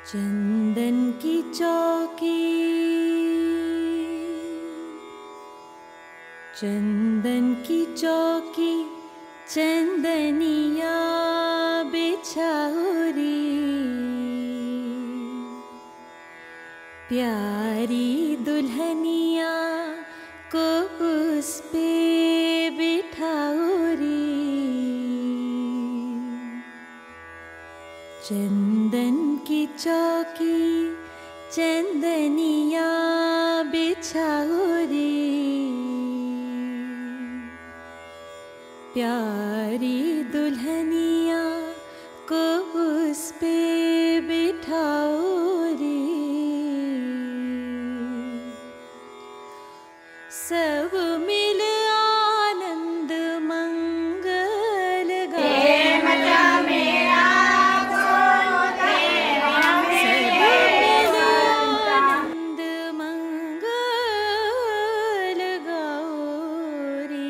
चंदन की चौकी, चंदन की चौकी, चंदनिया बिछाओ रे, प्यारी दुल्हनिया को उस पे बिठाओ रे। चंदन की चौकी, चंदनिया बिछाओ रे, प्यारी दुल्हनिया को उस पे बिठाओ रे। सब मिल आनंद मंगल गाए, सब मिल आनंद मंगल गाओ रे।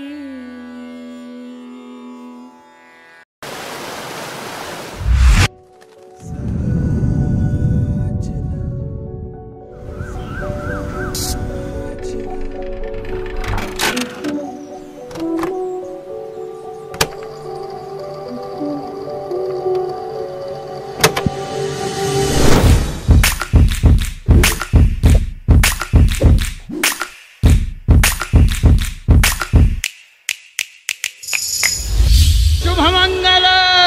शुभमंगल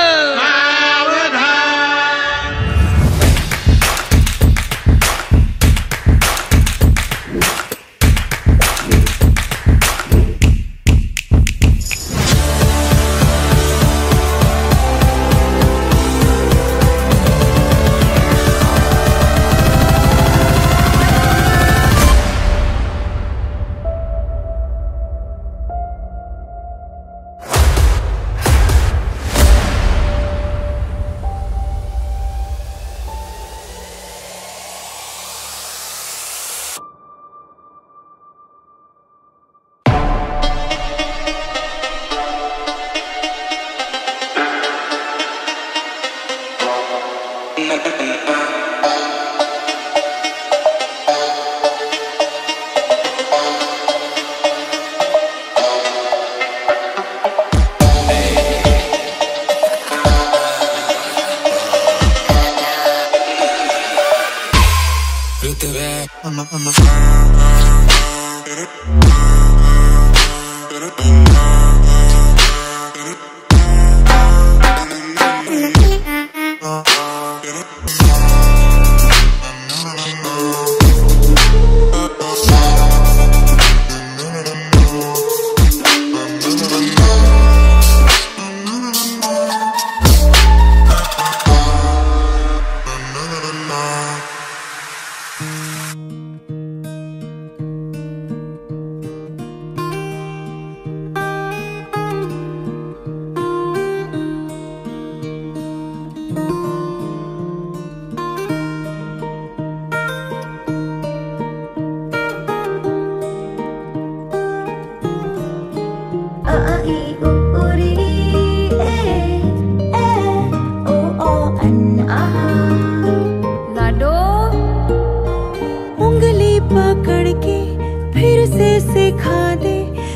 पकड़ के फिर से सिखा दे,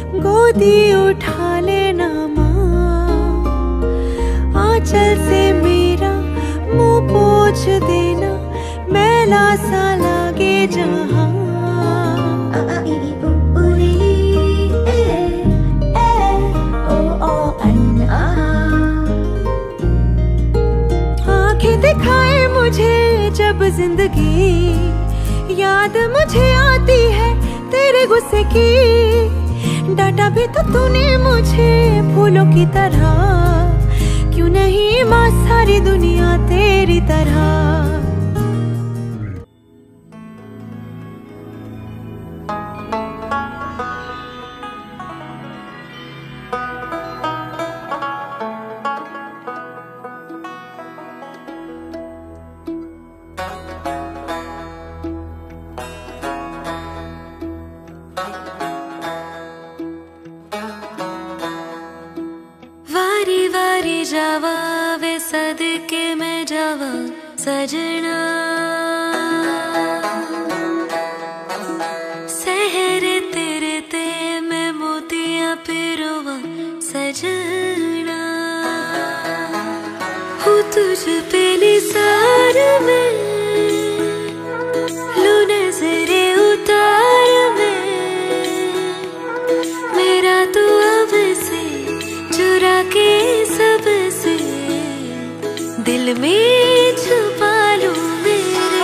गोदी उठा लेना माँ, आंचल से मेरा मुंह पोंछ देना, मैला सा लागे जहाँ। आंखें दिखाए मुझे जब जिंदगी, याद मुझे आती है तेरे गुस्से की, डांटा भी तो तूने मुझे फूलों की तरह, क्यों नहीं माँ सारी दुनिया तेरी तरह। जावा वे सदके में जावा, सजना सहर तेरे ते मैं मोतियां पिरोवा सजना हूँ तुझ पे निसार में लू नजरे उतार में मेरा तू अब से चुरा के सबसे दिल में छुपा लूं मेरे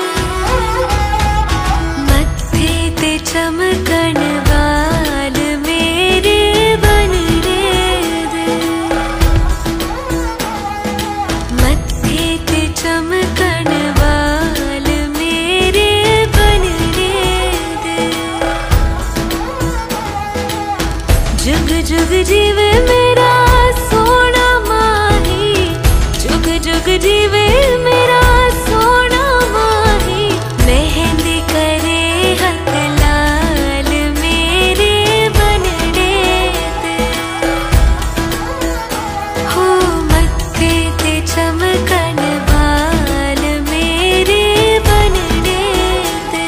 मत्थे ते चमकन वाल मेरे बनने दे मत्थे ते चमकन वाल मेरे बनने दे जुग जुग जीवे मेरा सोना माही जुग जुग जीवे मेरा सोना माही मेहंदी करे हाथ लाल मेरे बनने दे हो मत्थे ते चमकन वाल मेरे बनने दे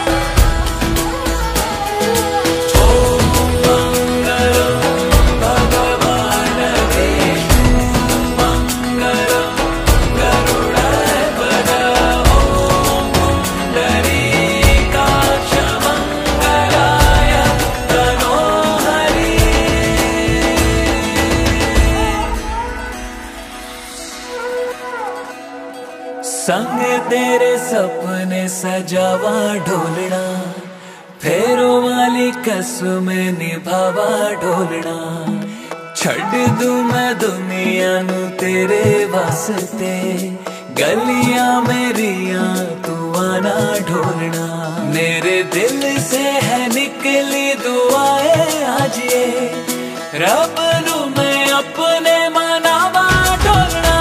संग तेरे सपने सजावा ढोलना फेरो वाली कसम निभावा ढोलना छड़ दूं मैं दुनिया नू तेरे वास्ते गलियां मेरिया तू आना ढोलना मेरे दिल से है निकली दुआएं आज ये रब नू मैं अपने मनावा ढोलना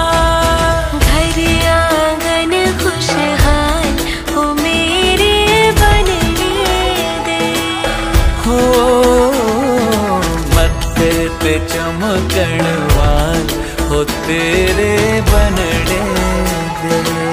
चमकण वाल हो तेरे बनने दे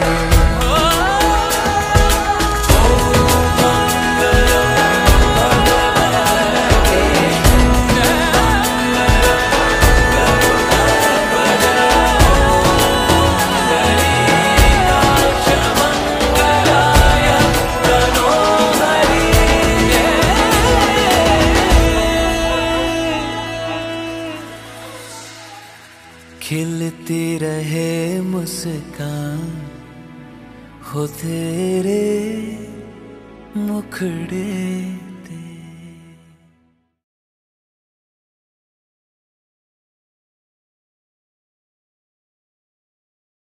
खिलती रहे मुस्कान हो तेरे मुखड़े